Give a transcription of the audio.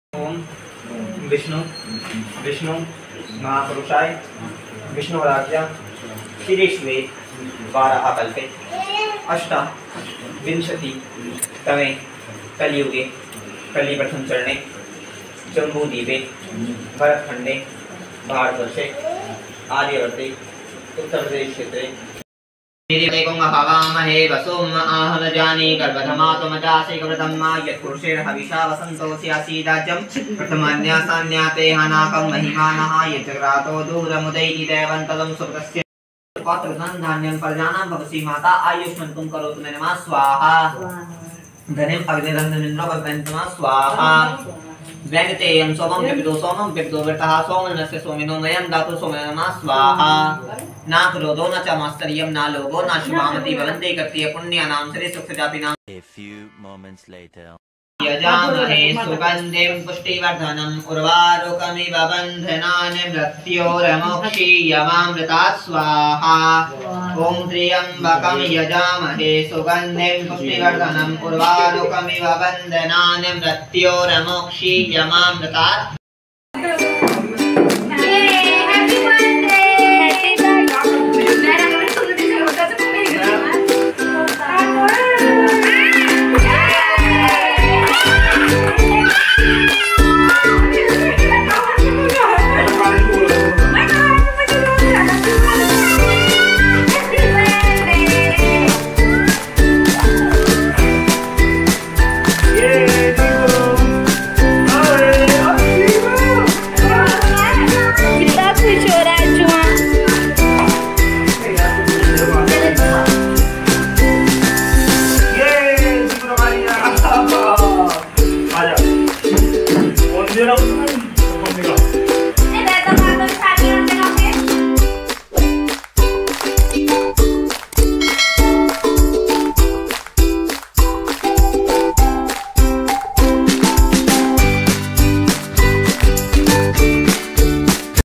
ओम विष्णु विष्णु महापुरुषाय विष्णुराज्ञा श्रीश्वे वाराहकल्पे अष्टाविंशतितमे कलियुगे कलिप्रथमचरणे जम्बूद्वीपे भरतखण्डे भारतवर्षे आर्यवर्ते उत्तरप्रदेशक्षेत्रे हवामहे वसोम आहवजानि गर्भधमातुमजासेकव्रतम्मा यत्पुरुषेण हविषा वसन्तोऽसि आसीदाज्यं प्रथमान्यासान्याते हनाकं महिमानः यज्जग्रातो दूरमुदैति देवन्तलं सुकृतस्य पात्रधन्धान्यं प्रजानां भवसि माता आयुष्मन्तं करोतु मे नमः स्वाहा धनेम अग्निरन्धनेन्द्रो वर्धन्तमा स्वाहा व्यंगतेयं सोमं पिपिदो वर्तः सोमनस्य सोमिनो मयं दातु सोमय नमः स्वाहा ना क्रोधो न च मास्तर्यं न लोभो न शुभामति भवन्ते कर्तृ पुण्यानां Shri सुखजापिनां A few moments later यजामहे सुगन्धिं पुष्टिवर्धनम् उर्वारुकमिव बन्धनानि मृत्योर्मुक्षीयमामृतात् स्वाहा ॐ त्र्यम्बकं यजामहे सुगन्धिं पुष्टिवर्धनम् उर्वारुकमिव बन्धनानि मृत्योर्मुक्षीयमामृतात् Yo no